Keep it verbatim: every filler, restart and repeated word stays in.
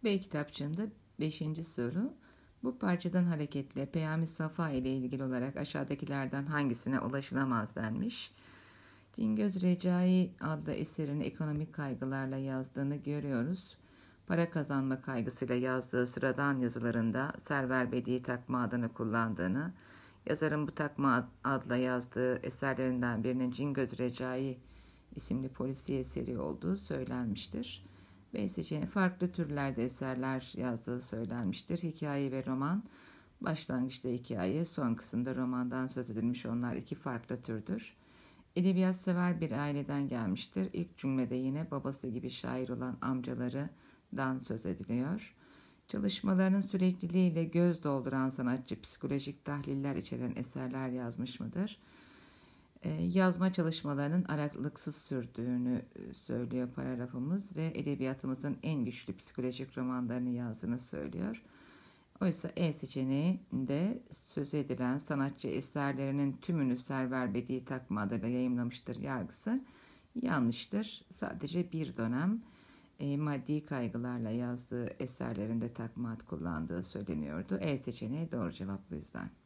B kitapçığında beşinci soru. Bu parçadan hareketle Peyami Safa ile ilgili olarak aşağıdakilerden hangisine ulaşılamaz denmiş. Cingöz Recai adlı eserini ekonomik kaygılarla yazdığını görüyoruz. Para kazanma kaygısıyla yazdığı sıradan yazılarında Server Bedi takma adını kullandığını, yazarın bu takma adla yazdığı eserlerinden birinin Cingöz Recai isimli polisiye eseri olduğu söylenmiştir. B seçeneği farklı türlerde eserler yazdığı söylenmiştir. Hikaye ve roman, başlangıçta hikaye, son kısımda romandan söz edilmiş, onlar iki farklı türdür. Edebiyat sever bir aileden gelmiştir. İlk cümlede yine babası gibi şair olan amcalarından söz ediliyor. Çalışmalarının sürekliliğiyle göz dolduran sanatçı psikolojik tahliller içeren eserler yazmış mıdır? Yazma çalışmalarının aralıksız sürdüğünü söylüyor paragrafımız ve edebiyatımızın en güçlü psikolojik romanlarını yazdığını söylüyor. Oysa E seçeneğinde söz edilen sanatçı eserlerinin tümünü Server Bedi takma adıyla yayımlamıştır yargısı yanlıştır. Sadece bir dönem e, maddi kaygılarla yazdığı eserlerinde takma ad kullandığı söyleniyordu. E seçeneği doğru cevap bu yüzden.